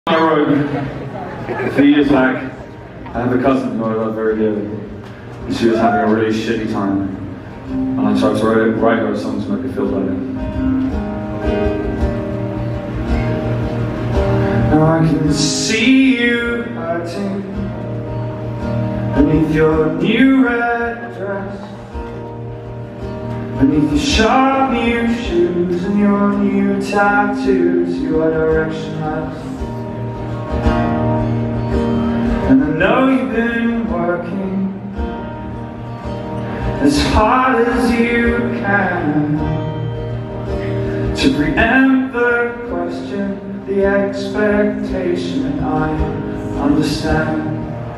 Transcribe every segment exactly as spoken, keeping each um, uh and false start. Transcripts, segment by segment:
I wrote a few years back. I have a cousin who I love very dearly, and she was having a really shitty time, and I tried to write, write her a song to make her feel better. Now I can see you hurting beneath your new red dress, beneath your sharp new shoes and your new tattoos. You are directionless. And I know you've been working as hard as you can to preempt the question, the expectation, and I understand.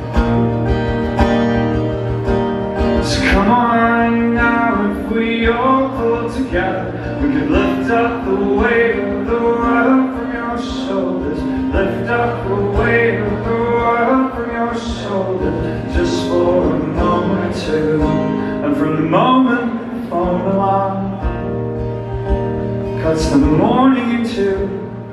So come on now, if we all pull together, we could lift up the weight of the world from your shoulders. Lift up the weight of the world from your shoulders, just for a moment or two. And from the moment the phone alarm cuts the morning in two,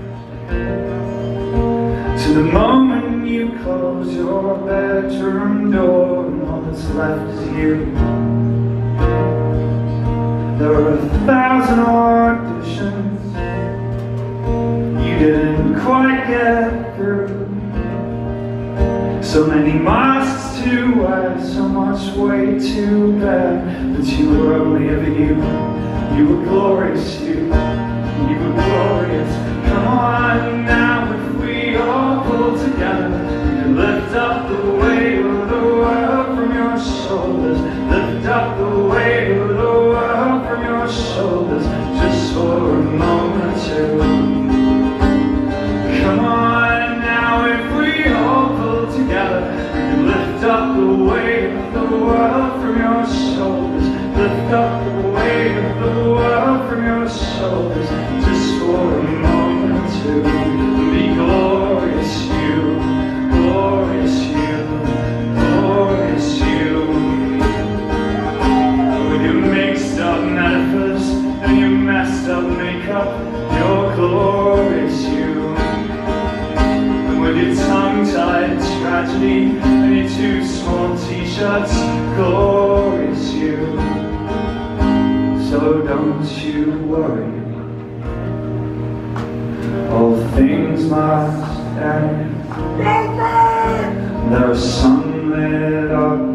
to the moment you close your bedroom door and all that's left is you. There are a thousand auditions you didn't quite get through, so many masks to wear, so much weight to bear, but you were only ever you. You were glorious, you. You were glorious. Come on now, if we all pull together, we can lift up the weight of the world from your shoulders. Lift up the weight of the world from your shoulders, just for a moment or two. Come on now, if we all pull together, we can lift up the weight of the world from your shoulders. Lift up the weight of the world from your shoulders, just for a moment or two. Be glorious, you, glorious, you, glorious, you. With your mixed up metaphors and your messed up makeup, you're glorious, you. With your tongue-tied tragedy and your two small t-shirts, glorious you. So don't you worry, all things must end. There are sunlit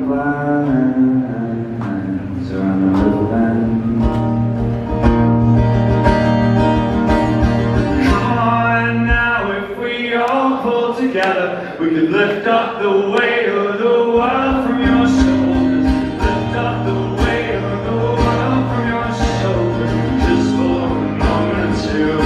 uplands around the river bend. Together, we could lift up the weight of the world from your shoulders. Lift up the weight of the world from your shoulders, just for a moment or two.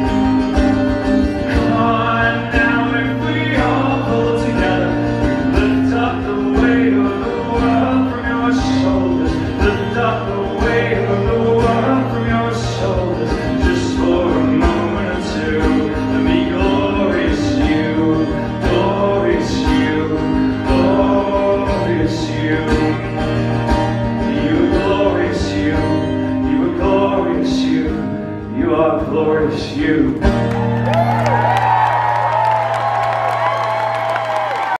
Come on now, if we all pull together, we could lift up the weight of the world from your shoulders. Lift up the weight of the world from your shoulders, just for a moment or two. And be glorious, you. Glorious you, glorious you. You are glorious you, you are glorious you, you are glorious you.